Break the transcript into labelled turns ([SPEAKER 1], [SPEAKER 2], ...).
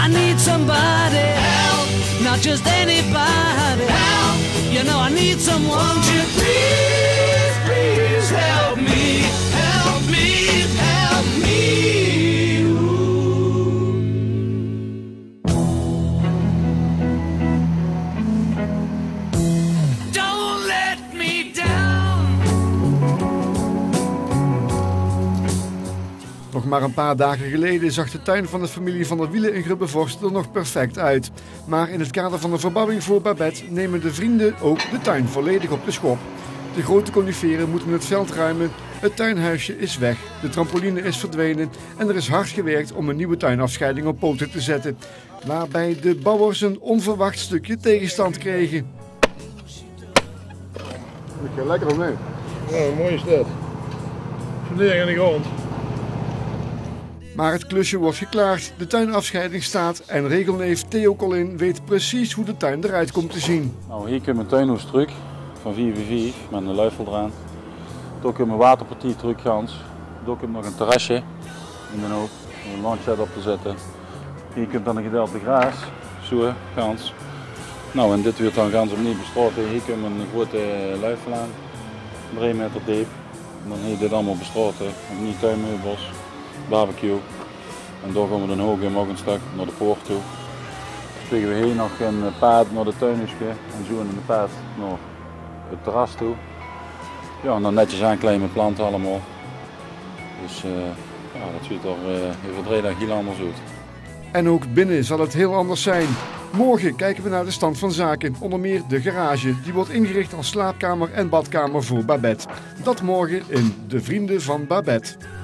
[SPEAKER 1] I need somebody help, not just anybody help. You know I need someone. Won't you please, please help me, help me, help me. Don't let me down.
[SPEAKER 2] Nog maar een paar dagen geleden zag de tuin van de familie Van der Wielen in Grubbevorst er nog perfect uit. Maar in het kader van de verbouwing voor Babette nemen de vrienden ook de tuin volledig op de schop. De grote coniferen moeten het veld ruimen, het tuinhuisje is weg, de trampoline is verdwenen en er is hard gewerkt om een nieuwe tuinafscheiding op poten te zetten. Waarbij de bouwers een onverwacht stukje tegenstand kregen.
[SPEAKER 3] Ik ga lekker omheen.
[SPEAKER 4] Ja, mooi is dat. Fundering aan de grond.
[SPEAKER 2] Maar het klusje wordt geklaard, de tuinafscheiding staat en regelneef Theo Collin weet precies hoe de tuin eruit komt te zien.
[SPEAKER 5] Nou, hier komt mijn tuinhuis terug van 4x4 met een luifel eraan. Daar komt mijn waterpartie terug gans. Daar komt nog een terrasje in de hoop om een launchpad op te zetten. Hier komt dan een gedeelte gras, zo gans. Nou, en dit wordt dan gans opnieuw bestraten. Hier komt een grote luifel aan, 3 meter diep. En dan hier dit allemaal bestraten, opnieuw tuinmeubels, barbecue. En daar gaan we dan hoog nog een stuk naar de poort toe. Dan krijgen we hier nog een pad naar de tuinhuisje en zo in de pad naar het terras toe. Ja, en dan netjes aankleden met planten allemaal. Dus ja, dat ziet er even 3 dagen heel anders uit.
[SPEAKER 2] En ook binnen zal het heel anders zijn. Morgen kijken we naar de stand van zaken, onder meer de garage. Die wordt ingericht als slaapkamer en badkamer voor Babette. Dat morgen in De Vrienden van Babette.